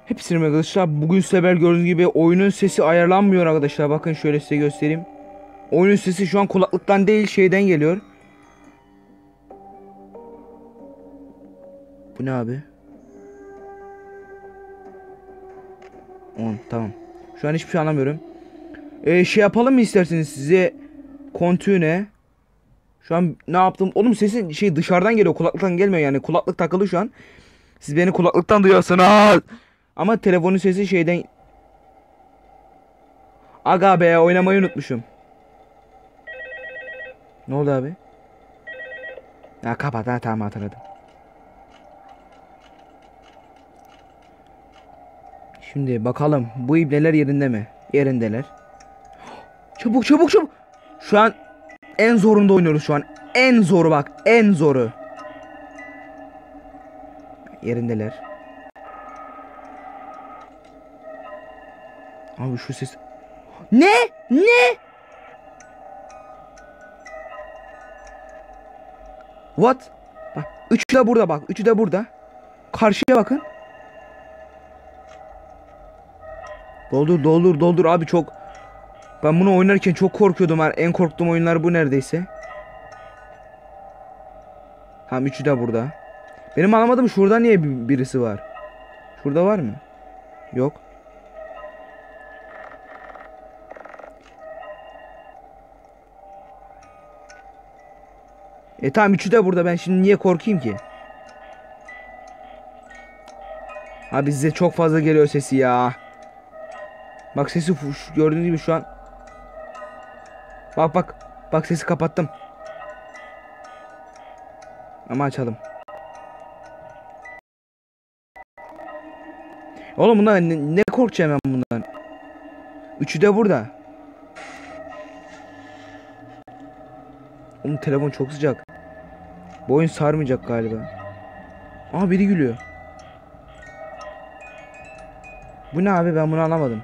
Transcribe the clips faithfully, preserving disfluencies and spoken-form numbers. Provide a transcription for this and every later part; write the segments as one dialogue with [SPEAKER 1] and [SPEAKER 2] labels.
[SPEAKER 1] Hepsini arkadaşlar. Bugün sefer gördüğünüz gibi oyunun sesi ayarlanmıyor arkadaşlar. Bakın şöyle size göstereyim. Oyunun sesi şu an kulaklıktan değil şeyden geliyor. Bu ne abi? on tamam. Şu an hiçbir şey anlamıyorum. Ee, şey yapalım mı isterseniz size kontüne. Şu an ne yaptım? Oğlum sesin şey dışarıdan geliyor. Kulaklıktan gelmiyor yani. Kulaklık takılı şu an. Siz beni kulaklıktan duyuyorsunuz. Ama telefonun sesi şeyden. Aga be, oynamayı unutmuşum. Ne oldu abi? Ya kapat, ha tamam, hatırladım. Şimdi bakalım bu ibneler yerinde mi? Yerindeler. Çabuk çabuk çabuk. Şu an en zorunda oynuyoruz şu an. En zoru bak, en zoru. Yerindeler. Abi şu ses. Ne? Ne? What? Bak, üçü de burada bak. Üçü de burada. Karşıya bakın. Doldur doldur doldur abi, çok. Ben bunu oynarken çok korkuyordum. En korktuğum oyunlar bu neredeyse. Tamam, üçü de burada. Benim anlamadım, şurada niye birisi var? Şurada var mı? Yok. E tamam, üçü de burada, ben şimdi niye korkayım ki? Abi size çok fazla geliyor sesi ya. Bak sesi gördüğünüz gibi şu an. Bak bak. Bak sesi kapattım. Ama açalım. Oğlum bundan ne, ne korkacağım ben bundan? Üçü de burada. Oğlum telefon çok sıcak. Bu oyun sarmayacak galiba. Aa, biri gülüyor. Bu ne abi, ben bunu anlamadım.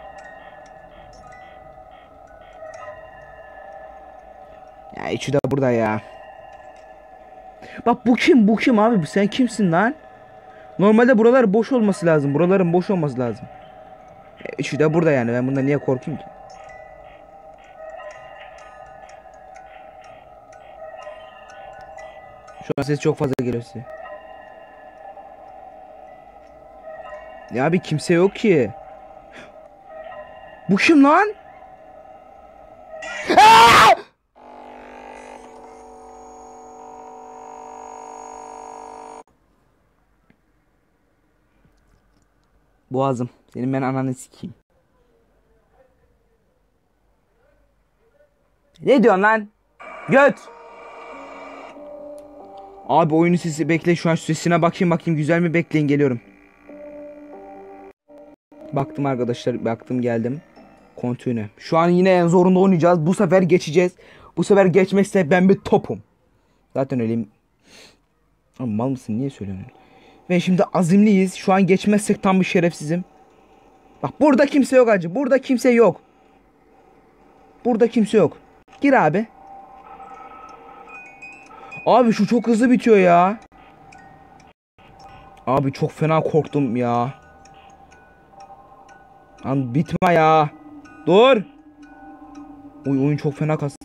[SPEAKER 1] Ya üçü de burada ya. Bak bu kim, bu kim abi, sen kimsin lan? Normalde buralar boş olması lazım. Buraların boş olması lazım. E, üçü de burada yani, ben bundan niye korkayım ki? Şu an ses çok fazla geliyor size. Ya abi kimse yok ki. Bu kim lan? Aa! Boğazım. Senin ben ananı sikeyim. Ne diyorsun lan? Göt. Abi oyunu sesi, bekle şu an şu sesine bakayım bakayım güzel mi, bekleyin geliyorum. Baktım arkadaşlar, baktım geldim. Kontine. Şu an yine en zorunda oynayacağız. Bu sefer geçeceğiz. Bu sefer geçmezse ben bir topum. Zaten öyleyim. Ama mal mısın, niye söylüyorsun öyle? Ve şimdi azimliyiz. Şu an geçmezsek tam bir şerefsizim. Bak burada kimse yok acı. Burada kimse yok. Burada kimse yok. Gir abi. Abi şu çok hızlı bitiyor ya. Abi çok fena korktum ya. Lan bitme ya. Dur. Oy, oyun çok fena kastı.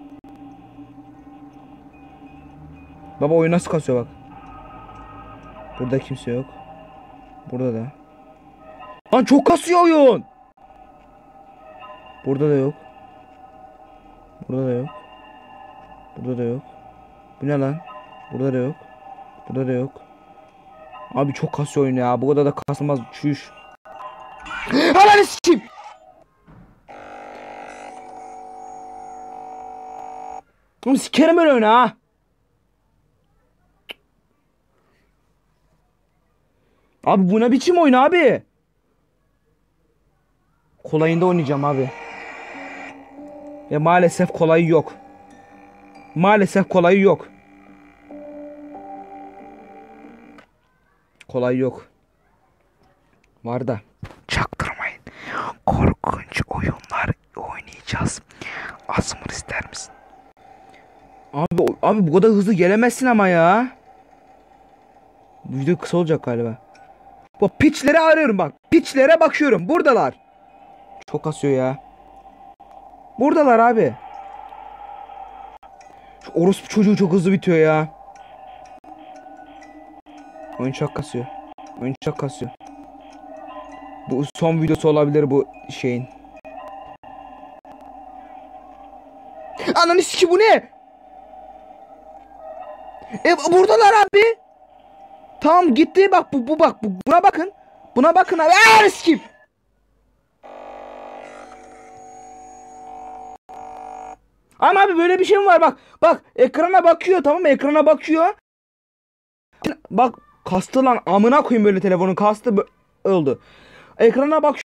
[SPEAKER 1] Baba oyun nasıl kasıyor bak. Burada kimse yok. Burada da. Lan çok kasıyor oyun. Burada da yok. Burada da yok. Burada da yok. Bu ne lan? Burada da yok. Burada da yok. Abi çok kasıyor oyun ya. Bu kadar da kasılmaz. Çüş. Ananı sikeyim. Oğlum sikerim öyle oyunu ha. Abi bu ne biçim oyun abi? Kolayında oynayacağım abi. Ve maalesef kolayı yok. Maalesef kolayı yok. Kolay yok. Var da. Çaktırmayın. Korkunç oyunlar oynayacağız. Asmır ister misin? Abi abi bu kadar hızlı gelemezsin ama ya. Bu video kısa olacak galiba. Bu piçleri arıyorum bak. Piçlere bakıyorum. Buradalar. Çok kasıyor ya. Buradalar abi. Şu orospu çocuğu çok hızlı bitiyor ya. Oyun çok kasıyor. Oyun çok kasıyor. Bu son videosu olabilir bu şeyin. Ananı siki, bu ne? E buradalar abi. Tamam gitti bak, bu, bu bak bu, buna bakın. Buna bakın abi. Ananı sikeyim. Ama abi böyle bir şey mi var, bak. Bak ekrana bakıyor, tamam mı? Ekrana bakıyor. Bak kastı lan, amına koyayım, böyle telefonun kastı öldü. Ekrana bakıyorum.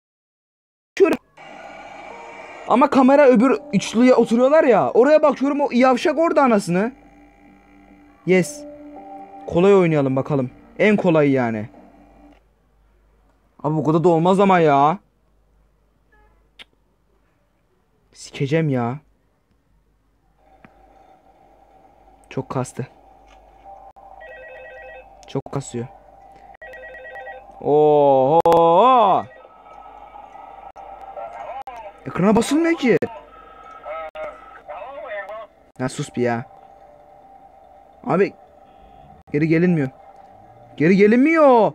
[SPEAKER 1] Ama kamera öbür üçlüye oturuyorlar ya. Oraya bakıyorum, o yavşak orada anasını. Yes. Kolay oynayalım bakalım. En kolayı yani. Abi bu kadar da olmaz ama ya. Sikeceğim ya. Çok kastı. Çok kasıyor. Oo. Ekrana basılmıyor ki. Ya sus bir ya. Abi geri gelinmiyor. Geri gelinmiyor.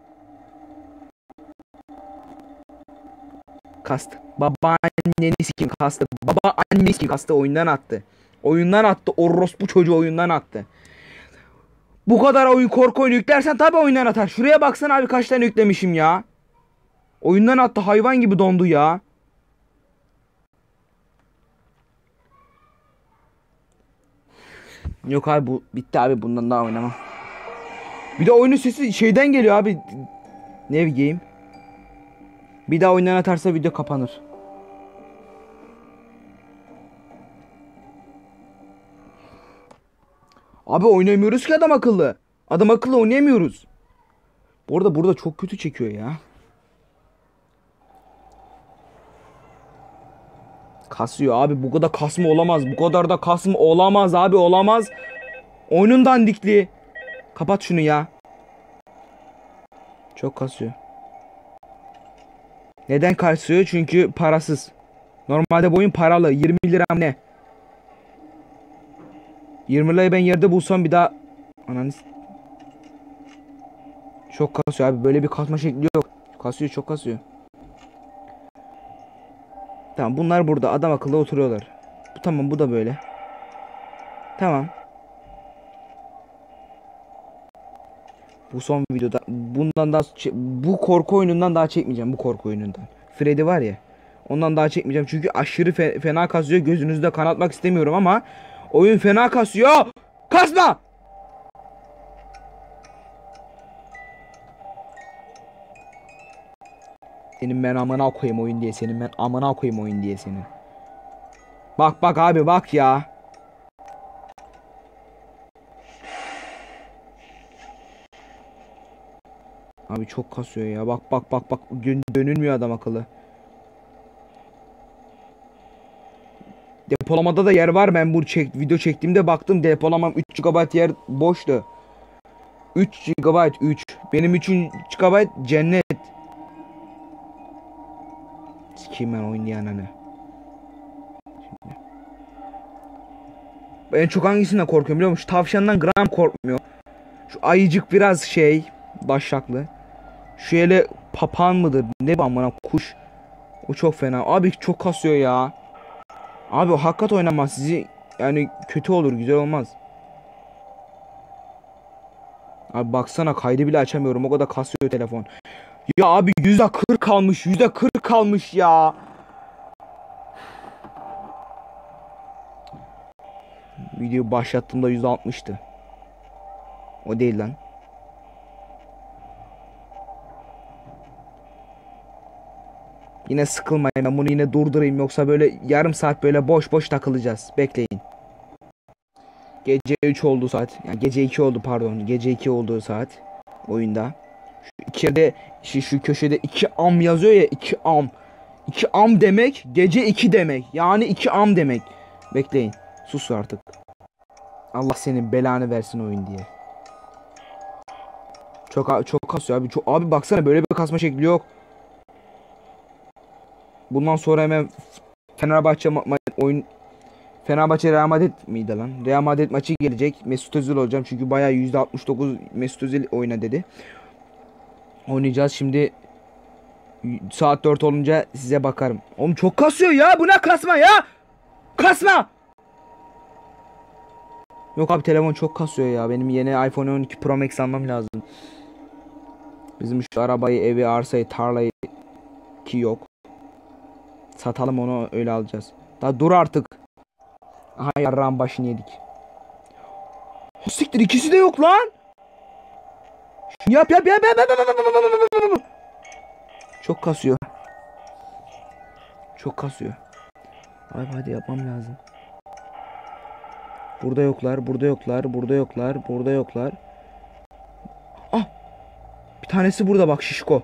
[SPEAKER 1] Kast. Babaanneni sikim kastı. Baba anneni sikim kastı, oyundan attı. Oyundan attı. Orospu çocuğu oyundan attı. Bu kadar oyun, korku oyunu yüklersen tabi oyundan atar. Şuraya baksana abi, kaç tane yüklemişim ya. Oyundan attı, hayvan gibi dondu ya. Yok abi, bu bitti abi, bundan daha oynamam. Bir de oyunun sesi şeyden geliyor abi. Ne game? Bir daha oyundan atarsa video kapanır. Abi oynamıyoruz ki adam akıllı. Adam akıllı oynayamıyoruz. Bu arada burada çok kötü çekiyor ya. Kasıyor abi, bu kadar kasma olamaz. Bu kadar da kasma olamaz abi, olamaz. Oyunun dandikliği. Kapat şunu ya. Çok kasıyor. Neden kasıyor? Çünkü parasız. Normalde bu oyun paralı. yirmi lira ne? yirmi lirayı ben yerde bulsam bir daha... Ananı... Çok kasıyor abi. Böyle bir kasma şekli yok. Kasıyor, çok kasıyor. Tamam, bunlar burada adam akıllı oturuyorlar. Bu tamam, bu da böyle. Tamam. Bu son videoda bundan daha, bu korku oyunundan daha çekmeyeceğim, bu korku oyunundan. Freddy var ya. Ondan daha çekmeyeceğim çünkü aşırı fe fena kasıyor. Gözünüzde kanatmak istemiyorum ama oyun fena kasıyor. Kasma. Senin ben amına koyayım oyun diye, senin ben amına koyayım oyun diye senin. Bak bak abi, bak ya. Abi çok kasıyor ya. Bak bak bak bak, dönülmüyor adam akıllı. Depolamada da yer var. Ben bu çek video çektiğimde baktım, depolamam üç gigabayt yer boştu. üç gigabayt üç. Benim üç gigabayt cennet. Sikeyim ben oynayan hani. En çok hangisinden korkuyorum biliyor musun? Şu tavşandan gram korkmuyor. Şu ayıcık biraz şey, başaklı. Şu hele papağan mıdır? Ne bu amına, kuş. O çok fena. Abi çok kasıyor ya. Abi o hakikat oynamaz sizi. Yani kötü olur, güzel olmaz. Abi baksana, kaydı bile açamıyorum. O kadar kasıyor telefon. Ya abi yüzde kırk kalmış. yüzde kırk kalmış ya. Video başlattığımda yüzde altmıştı. O değil lan. Yine sıkılmayın, ben bunu yine durdurayım, yoksa böyle yarım saat böyle boş boş takılacağız. Bekleyin. Gece üç oldu saat. Yani gece iki oldu, pardon. Gece iki olduğu saat oyunda. Şu içeride şu, şu köşede iki am yazıyor ya, iki am. iki am demek gece iki demek. Yani iki am demek. Bekleyin. Sus artık. Allah senin belanı versin oyun diye. Çok çok kasıyor abi. Çok, abi baksana böyle bir kasma şekli yok. Bundan sonra hemen Fenerbahçe ma oyun Fenerbahçe Real Madrid miydi lan? Real Madrid maçı gelecek. Mesut Özil olacağım çünkü bayağı yüzde altmış dokuz Mesut Özil oyna dedi. Oynayacağız şimdi. Saat dört olunca size bakarım. Oğlum çok kasıyor ya. Bu ne kasma ya? Kasma. Yok abi telefon çok kasıyor ya. Benim yeni iPhone on iki Pro Max almam lazım. Bizim şu arabayı, evi, arsayı, tarlayı ki yok. Satalım onu öyle alacağız. Daha dur artık. Aha yarrağın başını yedik. Oh, siktir ikisi de yok lan. Yap yap yap yap yap yap yap yap. Çok kasıyor. Çok kasıyor. Abi hadi yapmam lazım. Burada yoklar, burada yoklar, burada yoklar, burada yoklar. Ah! Bir tanesi burada bak şişko.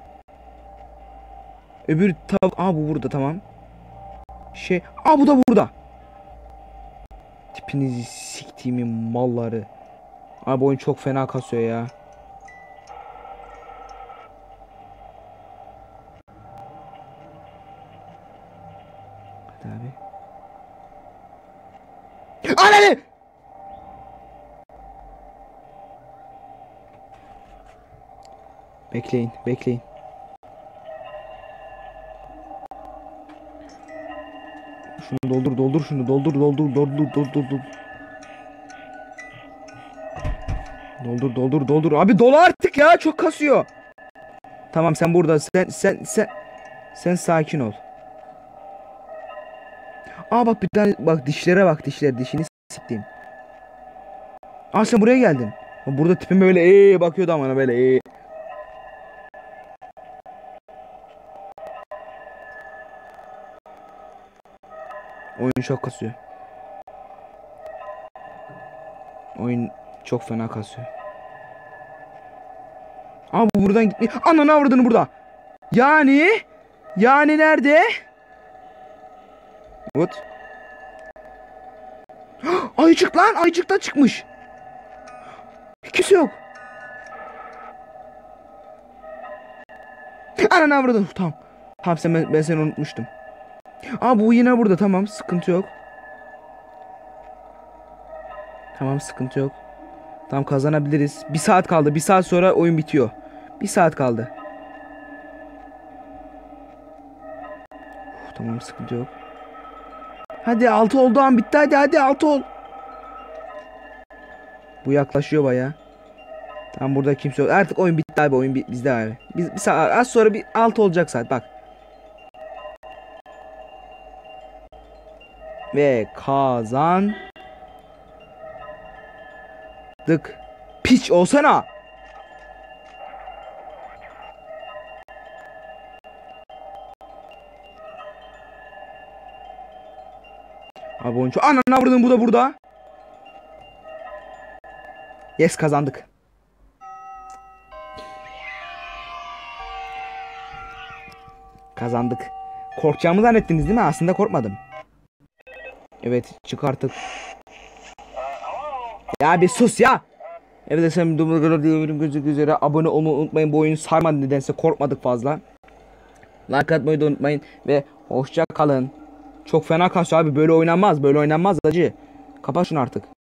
[SPEAKER 1] Öbür tav... Aa bu burada tamam. Şey... Aa bu da burada. Tipinizi siktiğimin malları. Abi oyun çok fena kasıyor ya. Hadi abi. Ananı! Bekleyin, bekleyin. Şunu doldur, doldur şunu, doldur, doldur, doldur, doldur, doldur. Doldur, doldur, doldur. Abi dolu artık ya, çok kasıyor. Tamam sen burada, sen, sen, sen, sen sakin ol. Aa bak bir tane, bak dişlere bak, dişler, dişini siktiğim. Aa sen buraya geldin. Burada tipim böyle ee bakıyordu ama böyle ee. Oyun çok kasıyor. Oyun çok fena kasıyor. Aa bu buradan gitmiyor. Ananı avradını burada. Yani yani nerede? What? Ayıcık lan, ayıcıktan çıkmış. Kimse yok. Ananı avradını. Tamam. Tamam sen ben, ben seni unutmuştum. Aa bu yine burada, tamam sıkıntı yok. Tamam sıkıntı yok. Tamam kazanabiliriz. Bir saat kaldı. Bir saat sonra oyun bitiyor. Bir saat kaldı. Uf, tamam sıkıntı yok. Hadi altı oldu an bitti, hadi hadi altı ol. Bu yaklaşıyor baya. Tamam burada kimse yok. Artık oyun bitti abi, oyun bizde abi. Biz bir saat, az sonra bir altı olacak saat bak. Ve kazandık. Piç olsana. Abi oyuncu ananı avradın, bu da burada. Yes kazandık. Kazandık. Korkacağımı zannettiniz değil mi? Aslında korkmadım. Evet çık artık. Ya bir sus ya. Evet sen gözü üzere abone olmayı unutmayın. Bu oyunu sarmadı nedense, korkmadık fazla. Like atmayı da unutmayın ve hoşça kalın. Çok fena kasıyor abi, böyle oynanmaz, böyle oynanmaz acı. Kapat şunu artık.